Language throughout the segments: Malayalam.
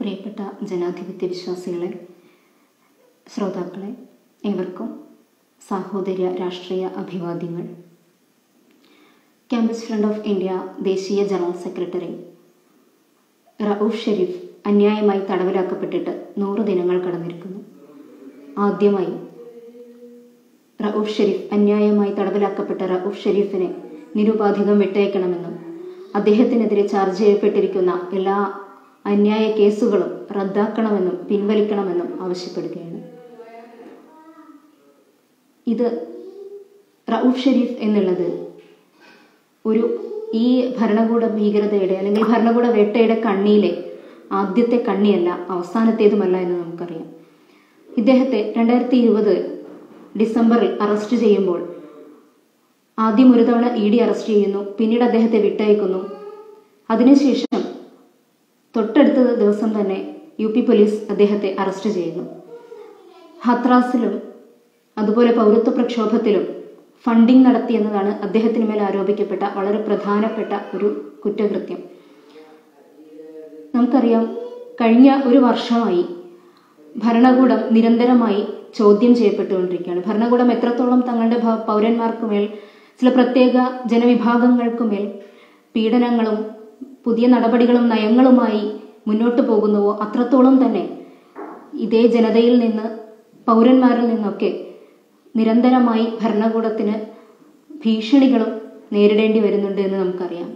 പ്രിയപ്പെട്ട ജനാധിപത്യ വിശ്വാസികളെ, ശ്രോതാക്കളെ, ഏവർക്കും സാഹോദര്യ രാഷ്ട്രീയ അഭിവാദ്യങ്ങൾ. ക്യാമ്പസ് ഫ്രണ്ട് ഓഫ് ഇന്ത്യ ദേശീയ ജനറൽ സെക്രട്ടറി റഊഫ് ഷെരീഫ് അന്യായമായി തടവിലാക്കപ്പെട്ടിട്ട് 100 ദിനങ്ങൾ കടന്നിരിക്കുന്നു. ആദ്യമായി അന്യായമായി തടവിലാക്കപ്പെട്ട റഊഫ് ഷെരീഫിനെ നിരുപാധികം വിട്ടയക്കണമെന്നും അദ്ദേഹത്തിനെതിരെ ചാർജ് ചെയ്യപ്പെട്ടിരിക്കുന്ന എല്ലാ അന്യായ കേസുകളും റദ്ദാക്കണമെന്നും പിൻവലിക്കണമെന്നും ആവശ്യപ്പെടുകയാണ്. ഇത് റഊഫ് ഷെരീഫ് എന്നുള്ളത് ഈ ഭരണകൂട ഭീകരതയുടെ അല്ലെങ്കിൽ ഭരണകൂട വേട്ടയുടെ കണ്ണിയിലെ ആദ്യത്തെ കണ്ണിയല്ല, അവസാനത്തേതുമല്ല എന്ന് നമുക്കറിയാം. ഇദ്ദേഹത്തെ 2020 ഡിസംബറിൽ അറസ്റ്റ് ചെയ്യുമ്പോൾ ആദ്യം ഒരു തവണ ED അറസ്റ്റ് ചെയ്യുന്നു, പിന്നീട് അദ്ദേഹത്തെ വിട്ടയക്കുന്നു. അതിനുശേഷം തൊട്ടടുത്ത ദിവസം തന്നെ UP പോലീസ് അദ്ദേഹത്തെ അറസ്റ്റ് ചെയ്യുന്നു. ഹത്രാസിലും അതുപോലെ പൗരത്വ പ്രക്ഷോഭത്തിലും ഫണ്ടിംഗ് നടത്തിയെന്നതാണ് അദ്ദേഹത്തിന് മേൽ ആരോപിക്കപ്പെട്ട വളരെ പ്രധാനപ്പെട്ട ഒരു കുറ്റകൃത്യം. നമുക്കറിയാം, കഴിഞ്ഞ ഒരു വർഷമായി ഭരണകൂടം നിരന്തരമായി ചോദ്യം ചെയ്യപ്പെട്ടുകൊണ്ടിരിക്കുകയാണ്. ഭരണകൂടം എത്രത്തോളം തങ്ങളുടെ പൗരന്മാർക്കുമേൽ, ചില പ്രത്യേക ജനവിഭാഗങ്ങൾക്കുമേൽ പീഡനങ്ങളും പുതിയ നടപടികളും നയങ്ങളുമായി മുന്നോട്ട് പോകുന്നുവോ അത്രത്തോളം തന്നെ ഇതേ ജനതയിൽ നിന്ന്, പൗരന്മാരിൽ നിന്നൊക്കെ നിരന്തരമായി ഭരണകൂടത്തിന് ഭീഷണികളും നേരിടേണ്ടി വരുന്നുണ്ട് എന്ന് നമുക്കറിയാം.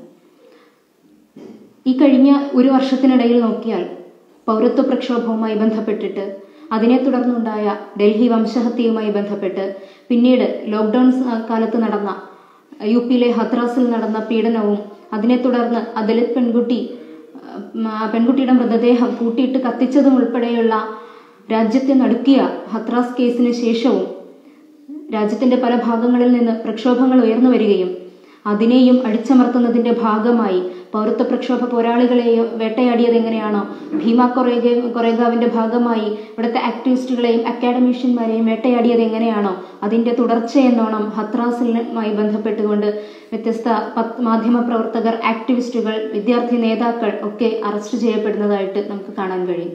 ഈ കഴിഞ്ഞ ഒരു വർഷത്തിനിടയിൽ നോക്കിയാൽ പൗരത്വ പ്രക്ഷോഭവുമായി ബന്ധപ്പെട്ടിട്ട്, അതിനെ തുടർന്നുണ്ടായ ഡൽഹി വംശഹത്യയുമായി ബന്ധപ്പെട്ട്, പിന്നീട് ലോക്ക്ഡൌൺ കാലത്ത് നടന്ന UPയിലെ ഹത്രാസിൽ നടന്ന പീഡനവും, അതിനെ തുടർന്ന് ദലിത് പെൺകുട്ടിയുടെ മൃതദേഹം കൂട്ടിയിട്ട് കത്തിച്ചതും ഉൾപ്പെടെയുള്ള രാജ്യത്തെ നടുക്കിയ ഹത്രാസ് കേസിന് ശേഷവും രാജ്യത്തിന്റെ പല ഭാഗങ്ങളിൽ നിന്ന് പ്രക്ഷോഭങ്ങൾ ഉയർന്നു വരികയും അതിനെയും അടിച്ചമർത്തുന്നതിന്റെ ഭാഗമായി പൗരത്വ പ്രക്ഷോഭ പോരാളികളെയും വേട്ടയാടിയത് എങ്ങനെയാണോ, ഭീമ കൊറേഗാവിന്റെ ഭാഗമായി ഇവിടുത്തെ ആക്ടിവിസ്റ്റുകളെയും അക്കാഡമീഷ്യന്മാരെയും വേട്ടയാടിയത് എങ്ങനെയാണോ, അതിന്റെ തുടർച്ചയെന്നോണം ഹത്രാസുമായി ബന്ധപ്പെട്ടുകൊണ്ട് വ്യത്യസ്ത മാധ്യമ പ്രവർത്തകർ, ആക്ടിവിസ്റ്റുകൾ, വിദ്യാർത്ഥി നേതാക്കൾ ഒക്കെ അറസ്റ്റ് ചെയ്യപ്പെടുന്നതായിട്ട് നമുക്ക് കാണാൻ കഴിയും.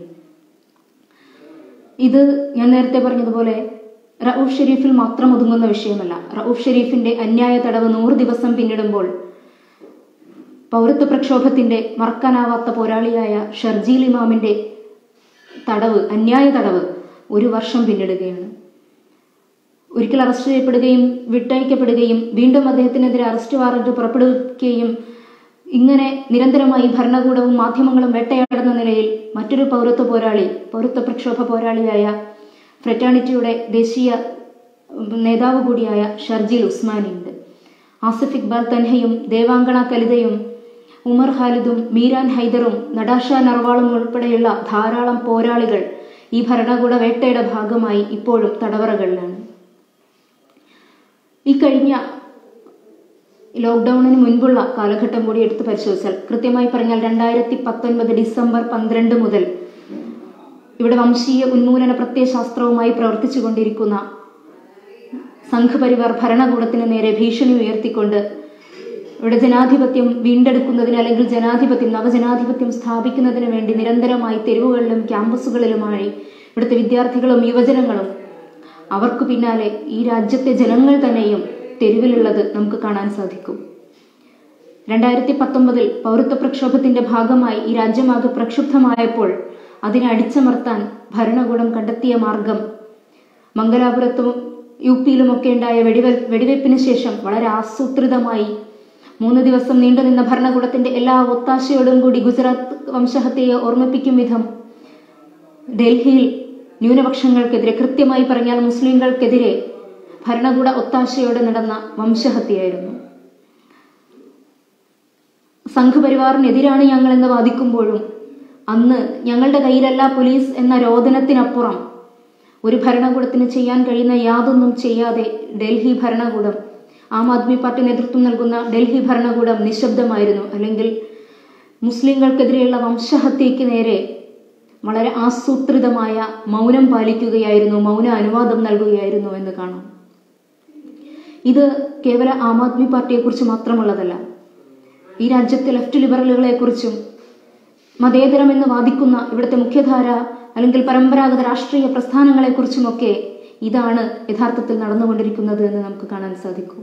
ഇത് ഞാൻ നേരത്തെ പറഞ്ഞതുപോലെ റഊഫ് ഷെരീഫിൽ മാത്രം ഒതുങ്ങുന്ന വിഷയമല്ല. റഊഫ് ഷെരീഫിന്റെ അന്യായ തടവ് 100 ദിവസം പിന്നിടുമ്പോൾ പൗരത്വ പ്രക്ഷോഭത്തിന്റെ മറക്കാനാവാത്ത പോരാളിയായ ഷർജീൽ ഇമാമിന്റെ അന്യായ തടവ് 1 വർഷം പിന്നിടുകയാണ്. ഒരിക്കൽ അറസ്റ്റ് ചെയ്യപ്പെടുകയും വിട്ടയക്കപ്പെടുകയും വീണ്ടും അദ്ദേഹത്തിനെതിരെ അറസ്റ്റ് വാറന്റ് പുറപ്പെടുവിക്കുകയും ഇങ്ങനെ നിരന്തരമായി ഭരണകൂടവും മാധ്യമങ്ങളും വേട്ടയാടുന്ന നിലയിൽ മറ്റൊരു പൗരത്വ പ്രക്ഷോഭ പോരാളിയായ ഫ്രറ്റേണിറ്റിയുടെ ദേശീയ നേതാവ് കൂടിയായ ഷർജീൽ ഉസ്മാനിയുണ്ട്. ആസിഫ് ഇക്ബാൽ തൻഹയും ദേവാങ്കണ കലിതയും ഉമർ ഖാലിദും മീരാൻ ഹൈദറും നടാഷ നർവാളും ഉൾപ്പെടെയുള്ള ധാരാളം പോരാളികൾ ഈ ഭരണകൂട വേട്ടയുടെ ഭാഗമായി ഇപ്പോഴും തടവറകളിലാണ്. ഈ കഴിഞ്ഞ ലോക്ക്ഡൌണിന് മുൻപുള്ള കാലഘട്ടം കൂടി എടുത്തു പരിശോധിച്ചാൽ, കൃത്യമായി പറഞ്ഞാൽ 2019 ഡിസംബർ 12 മുതൽ ഇവിടെ വംശീയ ഉന്മൂലന പ്രത്യയശാസ്ത്രവുമായി പ്രവർത്തിച്ചു കൊണ്ടിരിക്കുന്ന സംഘപരിവാർ ഭരണകൂടത്തിന് നേരെ ഭീഷണി ഉയർത്തിക്കൊണ്ട് ഇവിടെ ജനാധിപത്യം വീണ്ടെടുക്കുന്നതിന്, അല്ലെങ്കിൽ നവജനാധിപത്യം സ്ഥാപിക്കുന്നതിന് വേണ്ടി നിരന്തരമായി തെരുവുകളിലും ക്യാമ്പസുകളിലുമായി ഇവിടുത്തെ വിദ്യാർത്ഥികളും യുവജനങ്ങളും, അവർക്ക് പിന്നാലെ ഈ രാജ്യത്തെ ജനങ്ങൾ തന്നെയും തെരുവിലുള്ളത് നമുക്ക് കാണാൻ സാധിക്കും. 2019 പൗരത്വ പ്രക്ഷോഭത്തിന്റെ ഭാഗമായി ഈ രാജ്യമാകെ പ്രക്ഷുബ്ധമായപ്പോൾ അതിനെ അടിച്ചമർത്താൻ ഭരണകൂടം കണ്ടെത്തിയ മാർഗം, മംഗലാപുരത്തും UPയിലുമൊക്കെ ഉണ്ടായ വെടിവയ്പ്പിന് ശേഷം വളരെ ആസൂത്രിതമായി 3 ദിവസം നീണ്ടുനിന്ന ഭരണകൂടത്തിന്റെ എല്ലാ ഒത്താശയോടും കൂടി ഗുജറാത്ത് വംശഹത്യയെ ഓർമ്മിപ്പിക്കും വിധം ഡൽഹിയിൽ ന്യൂനപക്ഷങ്ങൾക്കെതിരെ, കൃത്യമായി പറഞ്ഞാൽ മുസ്ലിങ്ങൾക്കെതിരെ ഭരണകൂട ഒത്താശയോടെ നടന്ന വംശഹത്യയായിരുന്നു. സംഘപരിവാറിനെതിരാണ് ഞങ്ങളെന്ന് വാദിക്കുമ്പോഴും അന്ന് ഞങ്ങളുടെ കയ്യിലല്ല പോലീസ് എന്ന രോദനത്തിനപ്പുറം ഒരു ഭരണകൂടത്തിന് ചെയ്യാൻ കഴിയുന്ന യാതൊന്നും ചെയ്യാതെ ഡൽഹി ഭരണകൂടം, ആം ആദ്മി പാർട്ടി നേതൃത്വം നൽകുന്ന ഡൽഹി ഭരണകൂടം നിശബ്ദമായിരുന്നു. അല്ലെങ്കിൽ മുസ്ലിങ്ങൾക്കെതിരെയുള്ള വംശഹത്യയ്ക്ക് നേരെ വളരെ ആസൂത്രിതമായ മൗനം പാലിക്കുകയായിരുന്നു, മൗന അനുവാദം നൽകുകയായിരുന്നു എന്ന് കാണാം. ഇത് കേവല ആം ആദ്മി പാർട്ടിയെക്കുറിച്ച് മാത്രമുള്ളതല്ല. ഈ രാജ്യത്തെ ലെഫ്റ്റ് ലിബറലുകളെക്കുറിച്ചും മതേതരമെന്ന് വാദിക്കുന്ന ഇവിടുത്തെ മുഖ്യധാര അല്ലെങ്കിൽ പരമ്പരാഗത രാഷ്ട്രീയ പ്രസ്ഥാനങ്ങളെക്കുറിച്ചുമൊക്കെ ഇതാണ് യഥാർത്ഥത്തിൽ നടന്നുകൊണ്ടിരിക്കുന്നത് എന്ന് നമുക്ക് കാണാൻ സാധിക്കും.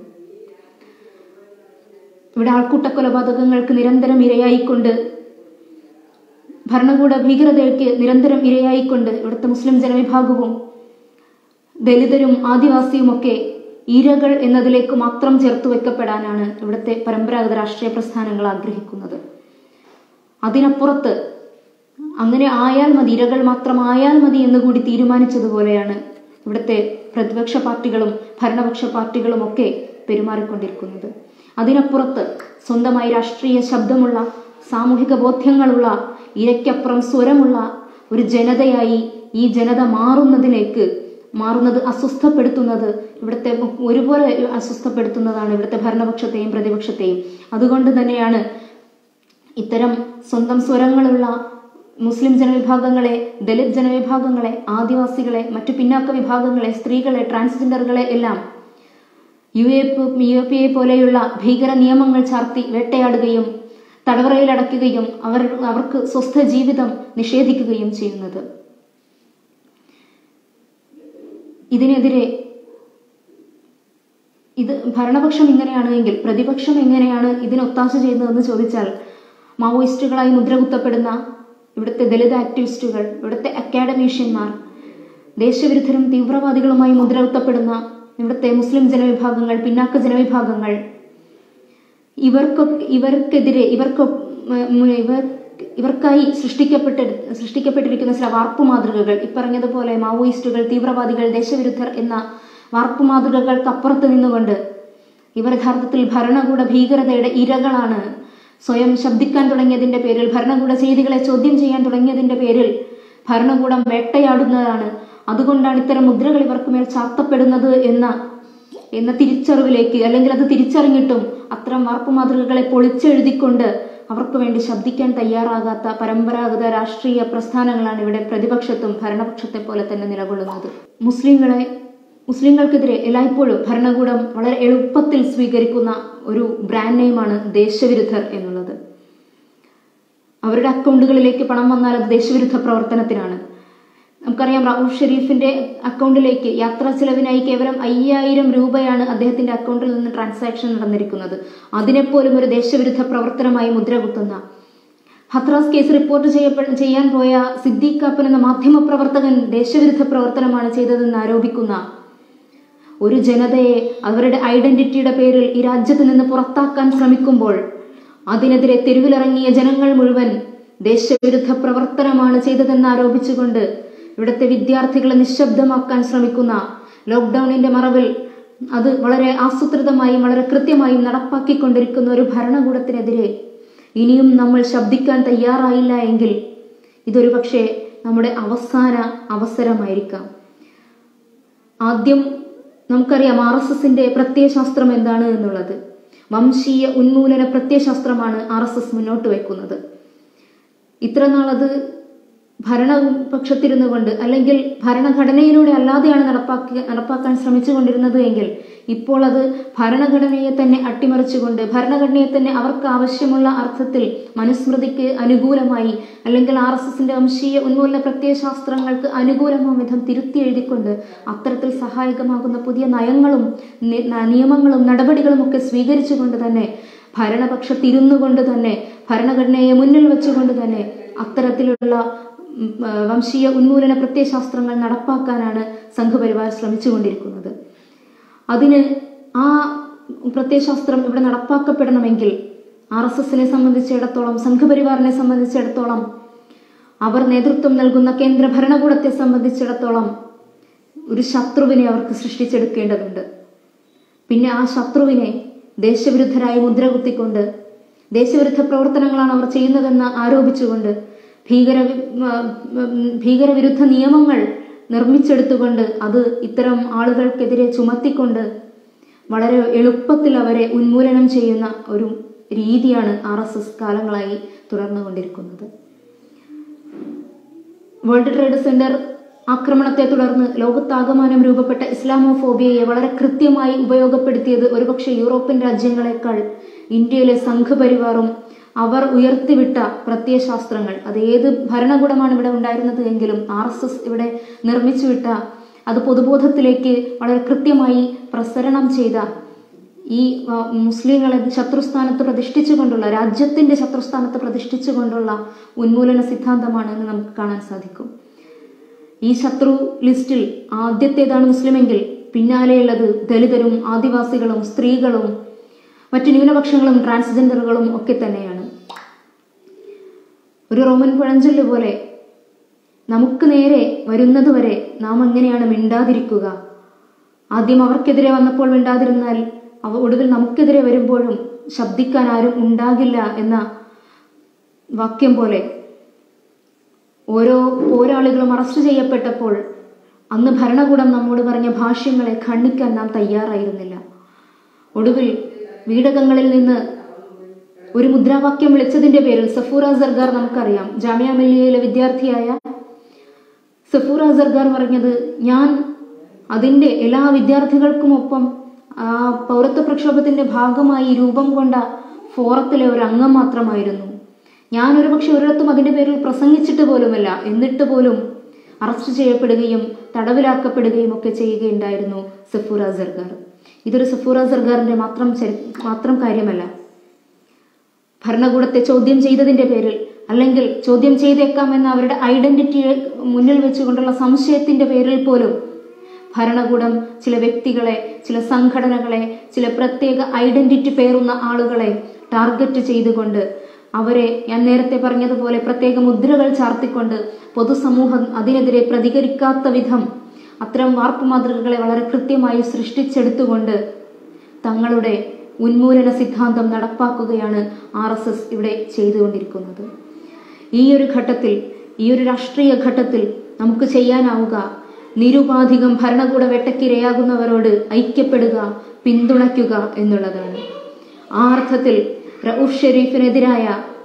ഇവിടെ ആൾക്കൂട്ട കൊലപാതകങ്ങൾക്ക് നിരന്തരം ഇരയായിക്കൊണ്ട്, ഭരണകൂട ഭീകരതയ്ക്ക് നിരന്തരം ഇരയായിക്കൊണ്ട് ഇവിടുത്തെ മുസ്ലിം ജനവിഭാഗവും ദലിതരും ആദിവാസിയുമൊക്കെ ഇരകൾ എന്നതിലേക്ക് മാത്രം ചേർത്ത് വെക്കപ്പെടാനാണ് ഇവിടുത്തെ പരമ്പരാഗത രാഷ്ട്രീയ പ്രസ്ഥാനങ്ങൾ ആഗ്രഹിക്കുന്നത്. അതിനപ്പുറത്ത് അങ്ങനെ ആയാൽ മതി, ഇരകൾ മാത്രം ആയാൽ മതി എന്ന് കൂടി തീരുമാനിച്ചതുപോലെയാണ് ഇവിടുത്തെ പ്രതിപക്ഷ പാർട്ടികളും ഭരണപക്ഷ പാർട്ടികളും ഒക്കെ പെരുമാറിക്കൊണ്ടിരിക്കുന്നത്. അതിനപ്പുറത്ത് സ്വന്തമായി രാഷ്ട്രീയ ശബ്ദമുള്ള, സാമൂഹിക ബോധ്യങ്ങളുള്ള, ഇരയ്ക്കപ്പുറം സ്വരമുള്ള ഒരു ജനതയായി ഈ ജനത മാറുന്നത് അസ്വസ്ഥപ്പെടുത്തുന്നത്, ഇവിടുത്തെ ഒരുപോലെ അസ്വസ്ഥപ്പെടുത്തുന്നതാണ് ഇവിടുത്തെ ഭരണപക്ഷത്തെയും പ്രതിപക്ഷത്തെയും. അതുകൊണ്ട് തന്നെയാണ് ഇത്തരം സ്വന്തം സ്വരങ്ങളുള്ള മുസ്ലിം ജനവിഭാഗങ്ങളെ, ദലിത് ജനവിഭാഗങ്ങളെ, ആദിവാസികളെ, മറ്റു പിന്നാക്ക വിഭാഗങ്ങളെ, സ്ത്രീകളെ, ട്രാൻസ്ജെൻഡറുകളെ എല്ലാം UAPA പോലെയുള്ള ഭീകര നിയമങ്ങൾ ചാർത്തി വേട്ടയാടുകയും തടവറയിലടയ്ക്കുകയും അവർക്ക് സ്വസ്ഥ ജീവിതം നിഷേധിക്കുകയും ചെയ്യുന്നത്. ഇതിനെതിരെ ഇത് ഭരണപക്ഷം ഇങ്ങനെയാണ് എങ്കിൽ പ്രതിപക്ഷം എങ്ങനെയാണ് ഇതിന് ഒത്താശ ചെയ്യുന്നതെന്ന് ചോദിച്ചാൽ, മാവോയിസ്റ്റുകളായി മുദ്രകുത്തപ്പെടുന്ന ഇവിടുത്തെ ദലിത് ആക്ടിവിസ്റ്റുകൾ, ഇവിടുത്തെ അക്കാഡമീഷ്യന്മാർ, ദേശവിരുദ്ധരും തീവ്രവാദികളുമായി മുദ്രകുത്തപ്പെടുന്ന ഇവിടുത്തെ മുസ്ലിം ജനവിഭാഗങ്ങൾ, പിന്നാക്ക ജനവിഭാഗങ്ങൾ, ഇവർക്കായി സൃഷ്ടിക്കപ്പെട്ടിരിക്കുന്ന ചില വാർപ്പു മാതൃകകൾ, ഇപ്പറഞ്ഞതുപോലെ മാവോയിസ്റ്റുകൾ, തീവ്രവാദികൾ, ദേശവിരുദ്ധർ എന്ന വാർപ്പു മാതൃകകൾക്കപ്പുറത്ത് നിന്നുകൊണ്ട് ഇവർ യഥാർത്ഥത്തിൽ ഭരണകൂട ഭീകരതയുടെ ഇരകളാണ്. സ്വയം ശബ്ദിക്കാൻ തുടങ്ങിയതിന്റെ പേരിൽ, ഭരണകൂട ചെയ്തികളെ ചോദ്യം ചെയ്യാൻ തുടങ്ങിയതിന്റെ പേരിൽ ഭരണകൂടം വേട്ടയാടുന്നതാണ്. അതുകൊണ്ടാണ് ഇത്തരം മുദ്രകൾ ഇവർക്ക് മേൽ ചാർത്തപ്പെടുന്നത് എന്ന തിരിച്ചറിവിലേക്ക്, അല്ലെങ്കിൽ അത് തിരിച്ചറിഞ്ഞിട്ടും അത്തരം വാർപ്പു മാതൃകകളെ പൊളിച്ചെഴുതിക്കൊണ്ട് അവർക്ക് വേണ്ടി ശബ്ദിക്കാൻ തയ്യാറാകാത്ത പരമ്പരാഗത രാഷ്ട്രീയ പ്രസ്ഥാനങ്ങളാണ് ഇവിടെ പ്രതിപക്ഷത്തും ഭരണപക്ഷത്തെ പോലെ തന്നെ നിലകൊള്ളുന്നത്. മുസ്ലിങ്ങൾക്കെതിരെ എല്ലായ്പ്പോഴും ഭരണകൂടം വളരെ എളുപ്പത്തിൽ സ്വീകരിക്കുന്ന ഒരു ബ്രാൻഡ് നെയിമാണ് ദേശവിരുദ്ധർ എന്നുള്ളത്. അവരുടെ അക്കൗണ്ടുകളിലേക്ക് പണം വന്നാൽ അത് ദേശവിരുദ്ധ പ്രവർത്തനത്തിനാണ്. നമുക്കറിയാം, റഊഫ് ഷെരീഫിന്റെ അക്കൗണ്ടിലേക്ക് യാത്രാ ചെലവിനായി കേവലം 5000 രൂപയാണ് അദ്ദേഹത്തിന്റെ അക്കൗണ്ടിൽ നിന്ന് ട്രാൻസാക്ഷൻ നടന്നിരിക്കുന്നത്. അതിനെപ്പോലും ഒരു ദേശവിരുദ്ധ പ്രവർത്തനമായി മുദ്രകുത്തുന്ന, ഹത്രാസ് കേസ് റിപ്പോർട്ട് ചെയ്യാൻ പോയ സിദ്ദീഖ് കാപ്പൻ എന്ന മാധ്യമപ്രവർത്തകൻ ദേശവിരുദ്ധ പ്രവർത്തനമാണ് ചെയ്തതെന്ന് ആരോപിക്കുന്ന ഒരു ജനതയെ അവരുടെ ഐഡന്റിറ്റിയുടെ പേരിൽ ഈ രാജ്യത്ത് നിന്ന് പുറത്താക്കാൻ ശ്രമിക്കുമ്പോൾ അതിനെതിരെ തെരുവിലിറങ്ങിയ ജനങ്ങൾ മുഴുവൻ ദേശവിരുദ്ധ പ്രവർത്തനമാണ് ചെയ്തതെന്ന് ആരോപിച്ചുകൊണ്ട് ഇവിടുത്തെ വിദ്യാർത്ഥികളെ നിശബ്ദമാക്കാൻ ശ്രമിക്കുന്ന, ലോക്ക്ഡൌണിന്റെ മറവിൽ അത് വളരെ ആസൂത്രിതമായും വളരെ കൃത്യമായും നടപ്പാക്കിക്കൊണ്ടിരിക്കുന്ന ഒരു ഭരണകൂടത്തിനെതിരെ ഇനിയും നമ്മൾ ശബ്ദിക്കാൻ തയ്യാറായില്ല എങ്കിൽ ഇതൊരു പക്ഷേ നമ്മുടെ അവസാന അവസരമായിരിക്കാം. ആദ്യം നമുക്കറിയാം RSSന്റെ പ്രത്യയശാസ്ത്രം എന്താണ് എന്നുള്ളത്. വംശീയ ഉന്മൂലന പ്രത്യയശാസ്ത്രമാണ് RSS മുന്നോട്ട് വെക്കുന്നത്. ഇത്രനാൾ അത് ഭരണപക്ഷത്തിരുന്നു കൊണ്ട്, അല്ലെങ്കിൽ ഭരണഘടനയിലൂടെ അല്ലാതെയാണ് നടപ്പാക്കാൻ ശ്രമിച്ചുകൊണ്ടിരുന്നത് എങ്കിൽ ഇപ്പോൾ അത് ഭരണഘടനയെ തന്നെ അട്ടിമറിച്ചുകൊണ്ട്, ഭരണഘടനയെ തന്നെ അവർക്ക് ആവശ്യമുള്ള അർത്ഥത്തിൽ മനുസ്മൃതിക്ക് അനുകൂലമായി, അല്ലെങ്കിൽ RSSന്റെ വംശീയ ഉന്മൂലന പ്രത്യയശാസ്ത്രങ്ങൾക്ക് അനുകൂലമായ വിധം തിരുത്തി എഴുതിക്കൊണ്ട് അത്തരത്തിൽ സഹായകമാകുന്ന പുതിയ നയങ്ങളും നിയമങ്ങളും നടപടികളും ഒക്കെ സ്വീകരിച്ചുകൊണ്ട് തന്നെ, ഭരണപക്ഷത്തിരുന്നു കൊണ്ട് തന്നെ, ഭരണഘടനയെ മുന്നിൽ വെച്ചുകൊണ്ട് തന്നെ അത്തരത്തിലുള്ള വംശീയ ഉന്മൂലന പ്രത്യയശാസ്ത്രങ്ങൾ നടപ്പാക്കാനാണ് സംഘപരിവാർ ശ്രമിച്ചുകൊണ്ടിരിക്കുന്നത്. അതിന് ആ പ്രത്യയശാസ്ത്രം ഇവിടെ നടപ്പാക്കപ്പെടണമെങ്കിൽ RSSനെ സംബന്ധിച്ചിടത്തോളം, സംഘപരിവാറിനെ സംബന്ധിച്ചിടത്തോളം, അവർ നേതൃത്വം നൽകുന്ന കേന്ദ്ര ഭരണകൂടത്തെ സംബന്ധിച്ചിടത്തോളം ഒരു ശത്രുവിനെ അവർക്ക് സൃഷ്ടിച്ചെടുക്കേണ്ടതുണ്ട്. പിന്നെ ആ ശത്രുവിനെ ദേശവിരുദ്ധരായി മുദ്രകുത്തിക്കൊണ്ട്, ദേശവിരുദ്ധ പ്രവർത്തനങ്ങളാണ് അവർ ചെയ്യുന്നതെന്ന് ആരോപിച്ചുകൊണ്ട്, ഭീകരവിരുദ്ധ നിയമങ്ങൾ നിർമ്മിച്ചെടുത്തുകൊണ്ട് അത് ഇത്തരം ആളുകൾക്കെതിരെ ചുമത്തിക്കൊണ്ട് വളരെ എളുപ്പത്തിൽ അവരെ ഉന്മൂലനം ചെയ്യുന്ന ഒരു രീതിയാണ് RSS കാലങ്ങളായി തുടർന്നുകൊണ്ടിരിക്കുന്നത്. വേൾഡ് ട്രേഡ് സെന്റർ ആക്രമണത്തെ തുടർന്ന് ലോകത്താകമാനം രൂപപ്പെട്ട ഇസ്ലാമോഫോബിയയെ വളരെ കൃത്യമായി ഉപയോഗപ്പെടുത്തിയത് ഒരുപക്ഷെ യൂറോപ്യൻ രാജ്യങ്ങളെക്കാൾ ഇന്ത്യയിലെ സംഘപരിവാറും അവർ ഉയർത്തിവിട്ട പ്രത്യയശാസ്ത്രങ്ങൾ, അത് ഏത് ഭരണകൂടമാണ് ഇവിടെ ഉണ്ടായിരുന്നത് എങ്കിലും RSS ഇവിടെ നിർമ്മിച്ചുവിട്ട, അത് പൊതുബോധത്തിലേക്ക് വളരെ കൃത്യമായി പ്രസരണം ചെയ്ത, ഈ മുസ്ലിങ്ങളെ ശത്രുസ്ഥാനത്ത് പ്രതിഷ്ഠിച്ചുകൊണ്ടുള്ള, രാജ്യത്തിന്റെ ശത്രുസ്ഥാനത്ത് പ്രതിഷ്ഠിച്ചുകൊണ്ടുള്ള ഉന്മൂലന സിദ്ധാന്തമാണ് എന്ന് നമുക്ക് കാണാൻ സാധിക്കും. ഈ ശത്രു ലിസ്റ്റിൽ ആദ്യത്തേതാണ് മുസ്ലിമെങ്കിൽ പിന്നാലെയുള്ളത് ദലിതരും ആദിവാസികളും സ്ത്രീകളും മറ്റു ന്യൂനപക്ഷങ്ങളും ട്രാൻസ്ജെൻഡറുകളും ഒക്കെ തന്നെയാണ്. ഒരു റോമൻ പഴഞ്ചൊല്ല് പോലെ നമുക്ക് നേരെ വരുന്നത് വരെ നാം എങ്ങനെയാണ് മിണ്ടാതിരിക്കുക, ആദ്യം അവർക്കെതിരെ വന്നപ്പോൾ മിണ്ടാതിരുന്നാൽ ഒടുവിൽ നമുക്കെതിരെ വരുമ്പോഴും ശബ്ദിക്കാൻ ആരും ഉണ്ടാകില്ല എന്ന വാക്യം പോലെ ഓരോ പോരാളികളും അറസ്റ്റ് ചെയ്യപ്പെട്ടപ്പോൾ അന്ന് ഭരണകൂടം നമ്മോട് പറഞ്ഞ ഭാഷ്യങ്ങളെ ഖണ്ഡിക്കാൻ നാം തയ്യാറായിരുന്നില്ല. ഒടുവിൽ വീടകങ്ങളിൽ നിന്ന് ഒരു മുദ്രാവാക്യം വിളിച്ചതിന്റെ പേരിൽ സഫൂറ സർഗാർ, നമുക്കറിയാം, ജാമിയ മില്ലിയയിലെ വിദ്യാർത്ഥിയായ സഫൂറ സർഗാർ പറഞ്ഞത്, ഞാൻ അതിന്റെ എല്ലാ വിദ്യാർത്ഥികൾക്കുമൊപ്പം ആ പൗരത്വ പ്രക്ഷോഭത്തിന്റെ ഭാഗമായി രൂപം കൊണ്ട ഫോറത്തിലെ ഒരു അംഗം മാത്രമായിരുന്നു. ഞാൻ ഒരുപക്ഷെ ഒരിടത്തും അതിന്റെ പേരിൽ പ്രസംഗിച്ചിട്ട് പോലുമല്ല, എന്നിട്ട് പോലും അറസ്റ്റ് ചെയ്യപ്പെടുകയും തടവിലാക്കപ്പെടുകയും ഒക്കെ ചെയ്യുകയുണ്ടായിരുന്നു സഫൂറ സർഗാർ. ഇതൊരു സഫൂറ സർഗാറിന്റെ മാത്രം കാര്യമല്ല. ഭരണകൂടത്തെ ചോദ്യം ചെയ്തതിന്റെ പേരിൽ, അല്ലെങ്കിൽ ചോദ്യം ചെയ്തേക്കാമെന്ന അവരുടെ ഐഡന്റിറ്റിയെ മുന്നിൽ വെച്ചുകൊണ്ടുള്ള സംശയത്തിന്റെ പേരിൽ പോലും ഭരണകൂടം ചില വ്യക്തികളെ, ചില സംഘടനകളെ, ചില പ്രത്യേക ഐഡന്റിറ്റി പേറുന്ന ആളുകളെ ടാർഗറ്റ് ചെയ്തുകൊണ്ട് അവരെ, ഞാൻ നേരത്തെ പറഞ്ഞതുപോലെ, പ്രത്യേക മുദ്രകൾ ചാർത്തിക്കൊണ്ട് പൊതുസമൂഹം അതിനെതിരെ പ്രതികരിക്കാത്ത വിധം അത്തരം വാർപ്പ് മാതൃകകളെ വളരെ കൃത്യമായി സൃഷ്ടിച്ചെടുത്തുകൊണ്ട് തങ്ങളുടെ ഉന്മൂലന സിദ്ധാന്തം നടപ്പാക്കുകയാണ് RSS ഇവിടെ ചെയ്തുകൊണ്ടിരിക്കുന്നത്. ഈ ഒരു ഘട്ടത്തിൽ, ഈ ഒരു രാഷ്ട്രീയ ഘട്ടത്തിൽ നമുക്ക് ചെയ്യാനാവുക നിരുപാധികം ഭരണകൂട വേട്ടയ്ക്കിരയാകുന്നവരോട് ഐക്യപ്പെടുക, പിന്തുണയ്ക്കുക എന്നുള്ളതാണ്. ആ അർത്ഥത്തിൽ റഊഫ് ഷെരീഫിനെതിരായ,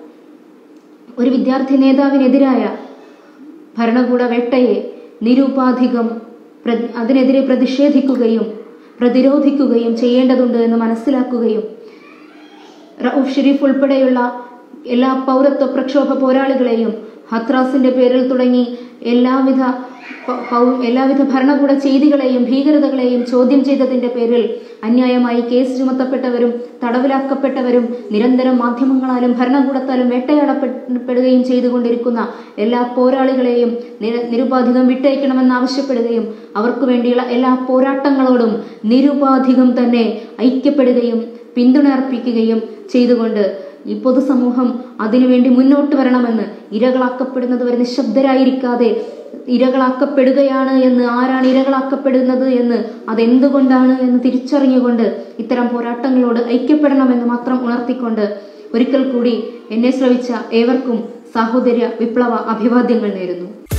ഒരു വിദ്യാർത്ഥി നേതാവിനെതിരായ ഭരണകൂട വേട്ടയെ നിരുപാധികം അതിനെതിരെ പ്രതിഷേധിക്കുകയും പ്രതിരോധിക്കുകയും ചെയ്യേണ്ടതുണ്ട് എന്ന് മനസ്സിലാക്കുകയും റഊഫ് ഷെരീഫ് ഉൾപ്പെടെയുള്ള എല്ലാ പൗരത്വ പ്രക്ഷോഭ പോരാളികളെയും ഹത്രാസിന്റെ പേരിൽ തുടങ്ങി എല്ലാവിധ ഭരണകൂട ചെയ്തികളെയും ഭീകരതകളെയും ചോദ്യം ചെയ്തതിന്റെ പേരിൽ അന്യായമായി കേസ് ചുമത്തപ്പെട്ടവരും തടവിലാക്കപ്പെട്ടവരും നിരന്തരം മാധ്യമങ്ങളാലും ഭരണകൂടത്താലും വേട്ടയാടപ്പെടുകയും ചെയ്തുകൊണ്ടിരിക്കുന്ന എല്ലാ പോരാളികളെയും നിരുപാധികം വിട്ടയക്കണമെന്നാവശ്യപ്പെടുകയും അവർക്ക് വേണ്ടിയുള്ള എല്ലാ പോരാട്ടങ്ങളോടും നിരുപാധികം തന്നെ ഐക്യപ്പെടുകയും പിന്തുണ അർപ്പിക്കുകയും ചെയ്തുകൊണ്ട് ഈ പൊതുസമൂഹം അതിനുവേണ്ടി മുന്നോട്ട് വരണമെന്ന്, ഇരകളാക്കപ്പെടുന്നത് വരെ നിശബ്ദരായിരിക്കാതെ ഇരകളാക്കപ്പെടുകയാണ് എന്ന്, ആരാണ് ഇരകളാക്കപ്പെടുന്നത് എന്ന്, അതെന്തുകൊണ്ടാണ് എന്ന് തിരിച്ചറിഞ്ഞുകൊണ്ട് ഇത്തരം പോരാട്ടങ്ങളോട് ഐക്യപ്പെടണമെന്ന് മാത്രം ഉണർത്തിക്കൊണ്ട് ഒരിക്കൽ കൂടി എന്നെ ശ്രവിച്ച ഏവർക്കും സാഹോദര്യ വിപ്ലവ അഭിവാദ്യങ്ങൾ നേരുന്നു.